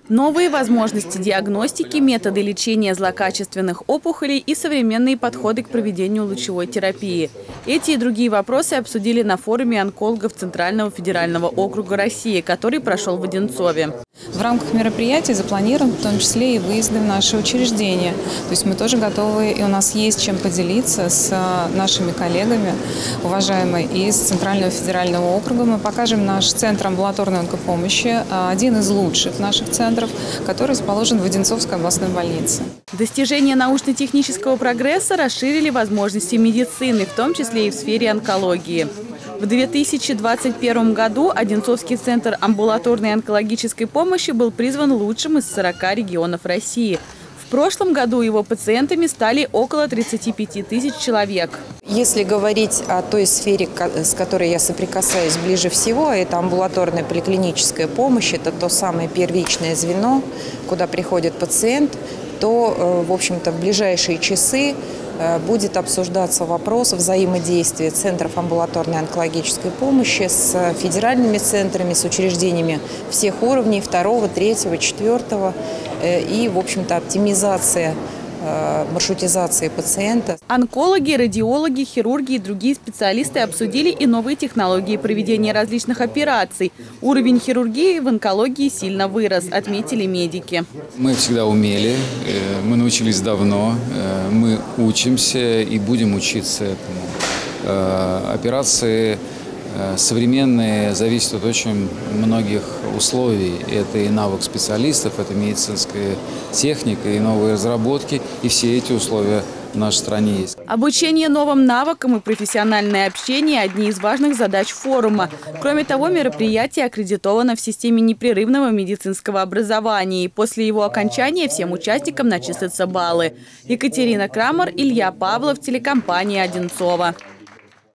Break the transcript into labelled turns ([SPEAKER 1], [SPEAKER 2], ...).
[SPEAKER 1] Новые возможности диагностики, методы лечения злокачественных опухолей и современные подходы к проведению лучевой терапии. Эти и другие вопросы обсудили на форуме онкологов Центрального федерального округа России, который прошел в Одинцове.
[SPEAKER 2] В рамках мероприятий запланирован в том числе и выезды в наши учреждения. То есть мы тоже готовы, и у нас есть чем поделиться с нашими коллегами, уважаемые, из Центрального федерального округа. Мы покажем наш центр амбулаторной онкопомощи, один из лучших наших центров, который расположен в Одинцовской областной больнице.
[SPEAKER 1] Достижения научно-технического прогресса расширили возможности медицины, в том числе и в сфере онкологии. В 2021 году Одинцовский центр амбулаторной онкологической помощи был призван лучшим из 40 регионов России. В прошлом году его пациентами стали около 35 тысяч человек.
[SPEAKER 3] Если говорить о той сфере, с которой я соприкасаюсь ближе всего, это амбулаторная поликлиническая помощь, это то самое первичное звено, куда приходит пациент, то, в общем-то, в ближайшие часы будет обсуждаться вопрос взаимодействия центров амбулаторной онкологической помощи с федеральными центрами, с учреждениями всех уровней, 2, 3, 4, и, в общем-то, оптимизация маршрутизации пациента.
[SPEAKER 1] Онкологи, радиологи, хирурги и другие специалисты обсудили и новые технологии проведения различных операций. Уровень хирургии в онкологии сильно вырос, отметили медики.
[SPEAKER 4] Мы всегда умели, мы научились давно, мы учимся и будем учиться этому. Операции современные зависят от очень многих условий. Это и навык специалистов, это медицинская техника и новые разработки. И все эти условия в нашей стране есть.
[SPEAKER 1] Обучение новым навыкам и профессиональное общение – одни из важных задач форума. Кроме того, мероприятие аккредитовано в системе непрерывного медицинского образования. И после его окончания всем участникам начислятся баллы. Екатерина Крамер, Илья Павлов, телекомпания «Одинцова».